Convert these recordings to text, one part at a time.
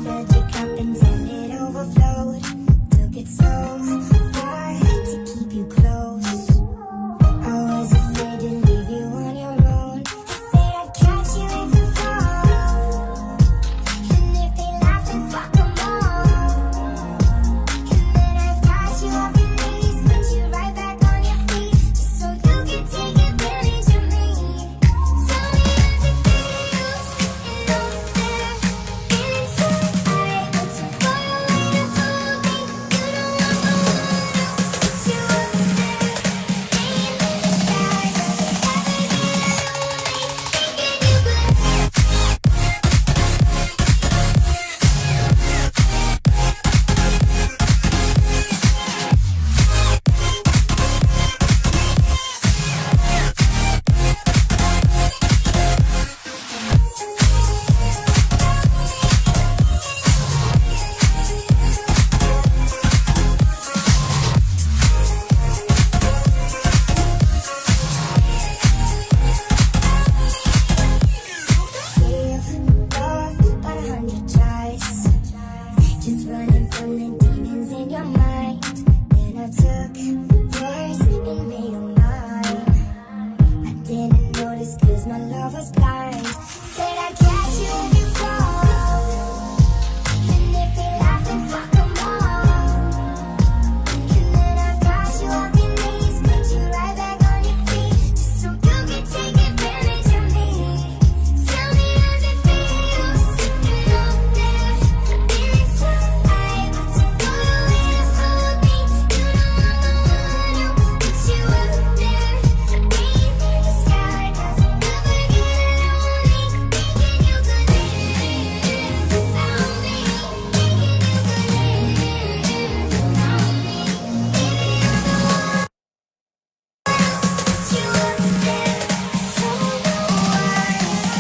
filled your cup until it overflowed. Took it so far to keep you close. I was afraid to leave you on your own. Said I'd catch you if you fall, and if they laugh then fuck them all. And then I got you off your knees, put you right back on your feet, just so you can take advantage of me. Tell me how's it feel sitting over there, feeling so high, but too far away to hold me. You know I'm the one who put you over there, laying in the sky, but you never get lonely, thinking you could. We've loved about 100 tries, just running from the demons in your mind. Then I took yours and made them mine. I didn't notice 'cause my love was blind. Said I'd catch you if you fall, and if they laugh then fuck them all. And then I got you off your knees, put you right back on your feet, just so you can take advantage of me. Tell me how's it feel sitting over there, feeling so high, but too far away to hold me. You know I'm the one who put you up there, laying in the sky, 'cause you never get lonely, thinking you could live without me, thinking you could live without me. Baby, I'm the one who put you up there, so no one.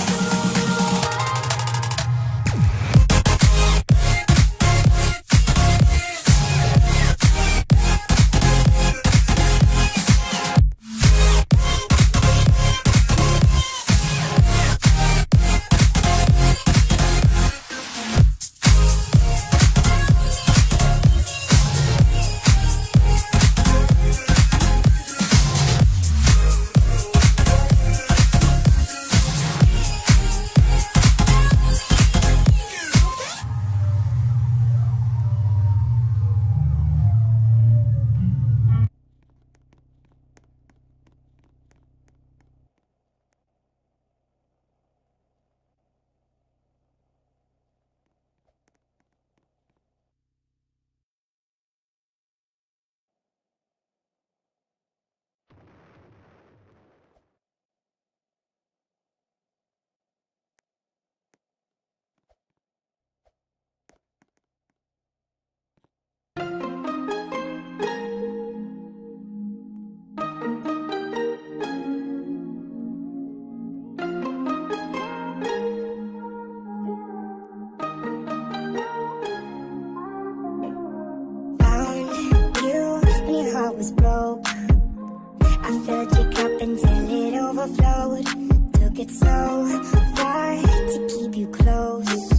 Found you when your heart was broke. I filled your cup until it overflowed. Took it so far to keep you close.